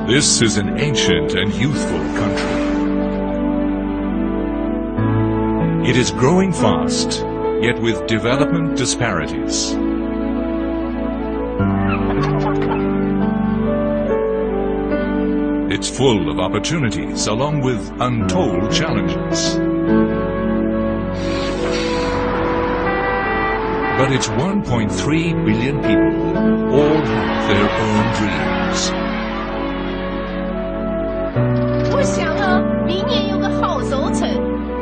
This is an ancient and youthful country. It is growing fast, yet with development disparities. It's full of opportunities along with untold challenges. But its 1.3 billion people all have their own dreams. 我想呢，明年有个好收成。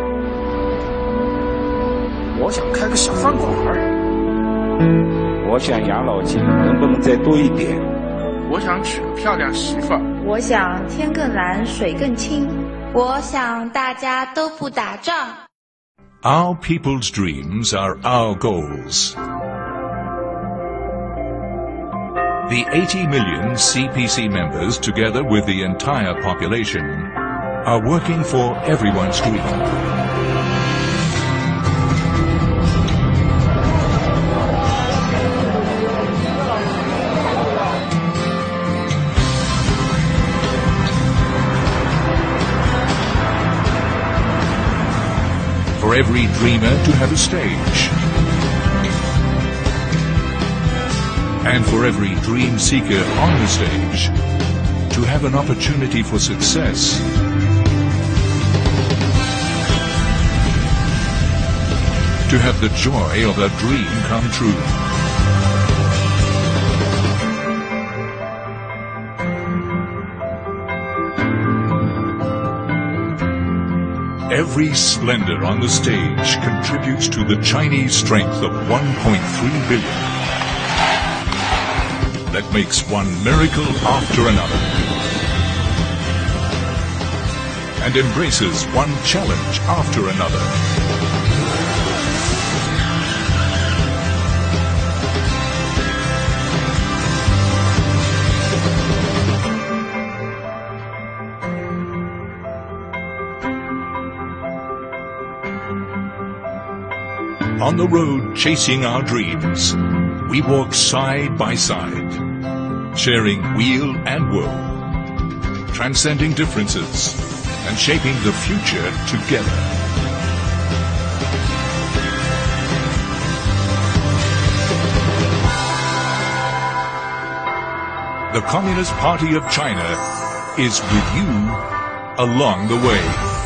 我想开个小饭馆儿。我想养老金能不能再多一点？ 我想娶个漂亮媳妇儿。 我想天更蓝，水更清。 我想大家都不打仗。 Our people's dreams are our goals. The 80 million CPC members, together with the entire population, are working for everyone's dream. For every dreamer to have a stage. And for every dream seeker on the stage to have an opportunity for success. To have the joy of a dream come true. Every splendor on the stage contributes to the Chinese strength of 1.3 billion. That makes one miracle after another. And embraces one challenge after another. On the road chasing our dreams, we walk side by side, sharing weal and woe, transcending differences, and shaping the future together. The Communist Party of China is with you along the way.